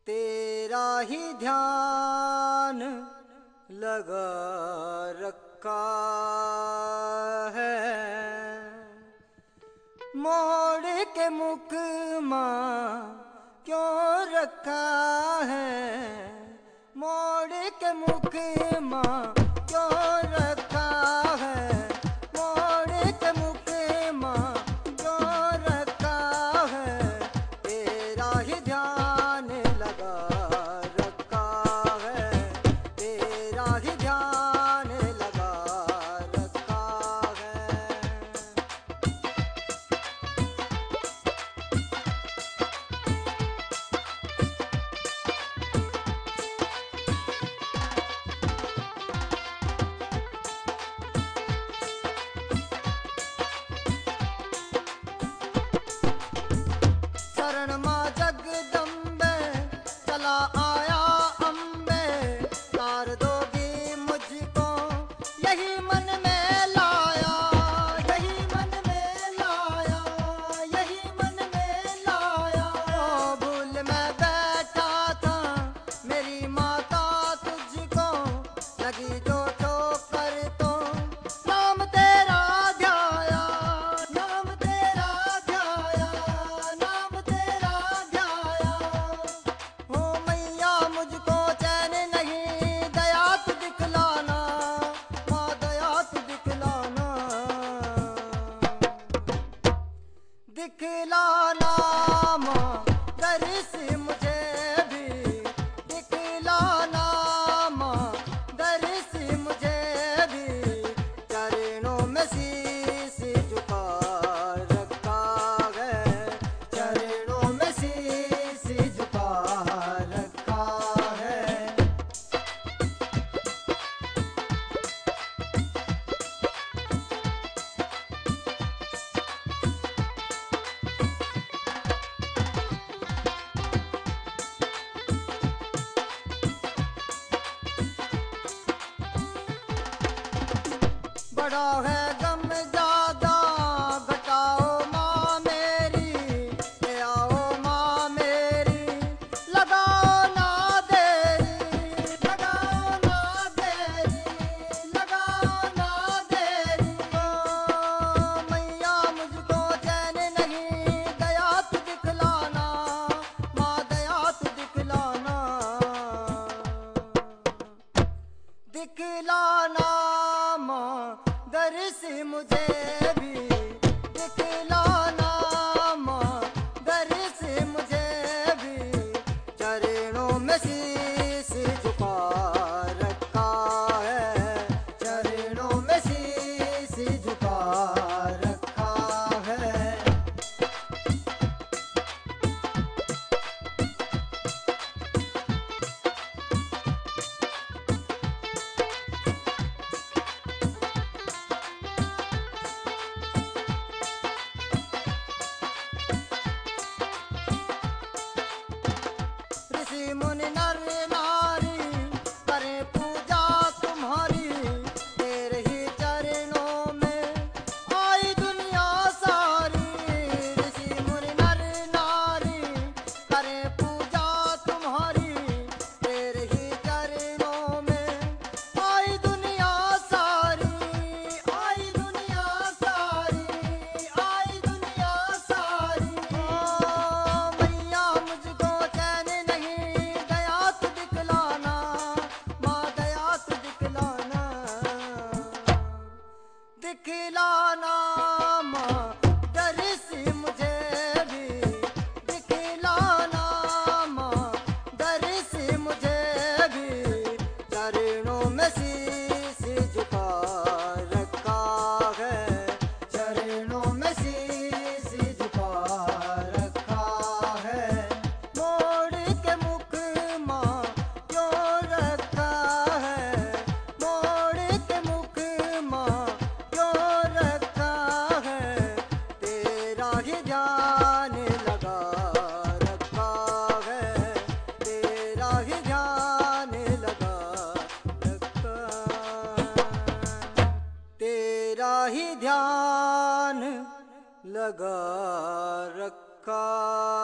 तेरा ही ध्यान लगा रखा है। मोड़ के मुख माँ क्यों रखा है, मोड़ के मुख माँ क्यों रखा है, मोड़ के मुख माँ क्यों रखा है। तेरा ही ध्यान लगा रखा है, तेरा ही ध्यान लगा रखा है। शरण माँ जगदम्बे चला आया अम्बे, तार दोगी मुझको यही मन में लाया, यही मन में लाया, यही मन में लाया। ओ भूल मैं बैठा था मेरी माता तुझको, लगी जो ठोकर तो नाम तेरा ध्याया, नाम तेरा ध्याया, नाम तेरा ध्याया। हो मैया मुझको चैन नहीं, दया तू दिखलाना, माँ दया तू दिखलाना, दिखलाना माँ दर्श मुझे भी, दिखलाना माँ दर्श मुझे भी। चरणों में शीश झुका रखा है, चरणों में शीश झुका रखा है। बड़ा है गम ज्यादा घटाओ माँ मेरी, ले आओ माँ मेरी, लगाओ ना देरी, लगाओ ना देरी, लगाओ ना देरी। ओ मैया मुझको चैन नहीं, दया तू दिखलाना, माँ दया तू दिखलाना, दिखलाना माँ दर्श मुझे भी, दिखलाना माँ दर्श मुझे भी। चरणों में शीश झुका रखा है, चरणों में शीश झुका रखा है। ऋषि मुनि नर नारी करें पूजा तुम्हारी, तेरे ही चरणों में आई दुनिया सारी। ऋषि मुनि नर नारी करें पूजा तुम्हारी, तेरे ही चरणों में आई दुनिया सारी, आई दुनिया सारी, आई दुनिया सारी। ओ मैया मुझको चैन नहीं, दया तू दिखलाना, माँ दया तू दिखलाना, दिखलाना माँ दर्श मुझे भी, दिखलाना माँ दर्श मुझे भी। चरणों में शीश झुका रखा है, चरणों में शीश झुका रखा है। मोड़ के मुख माँ क्यों रखा है, मोड़ के मुख माँ क्यों रखा है। तेरा ही ध्यान लगा रखा है, तेरा ही ध्यान लगा रखा है। तेरा ही ध्यान लगा रखा